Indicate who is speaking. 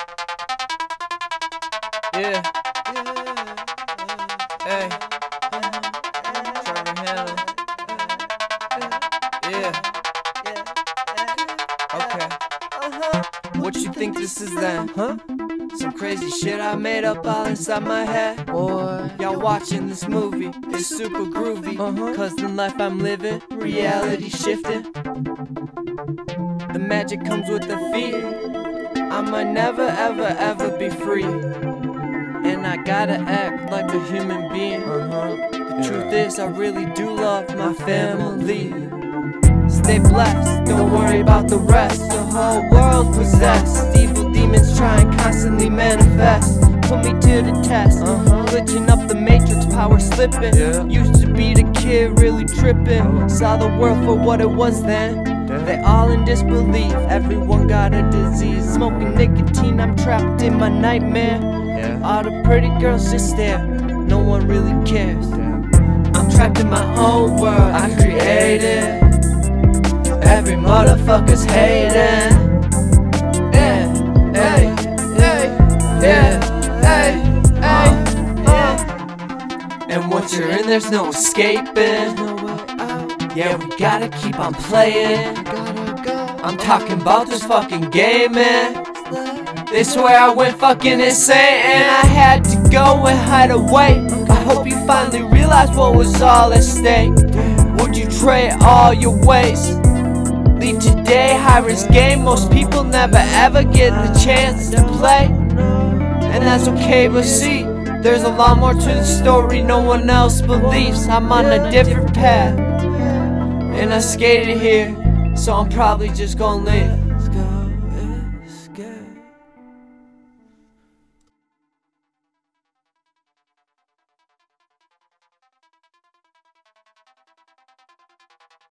Speaker 1: Yeah. Hey. Trevor Hanold. Yeah. Okay. What you think this is then? Huh? Some crazy shit I made up all inside my head. Boy, y'all watching this movie, it's super groovy. Cause the life I'm living, reality shifting. The magic comes with the feet. I might never ever ever be free. And I gotta act like a human being. The truth is I really do love my family. Stay blessed, don't worry about the rest. The whole world possessed. Evil demons try and constantly manifest. Put me to the test. Glitching up the matrix, power slipping. Used to be the kid really tripping. Saw the world for what it was then. They all in disbelief, everyone got a disease. Smoking nicotine, I'm trapped in my nightmare. All the pretty girls just stare, no one really cares. I'm trapped in my own world I created. Every motherfucker's hating. Yeah, hey, hey, yeah, hey, hey, yeah. And once you're in, there's no escaping. Yeah, we gotta keep on playing. I'm talking about this fucking game, man. They swear I went fucking insane, and I had to go and hide away. I hope you finally realized what was all at stake. Would you trade all your ways? Leave today, high risk game. Most people never ever get the chance to play, and that's okay, but see, there's a lot more to the story no one else believes. I'm on a different path, and I skated here, so I'm probably just gonna live.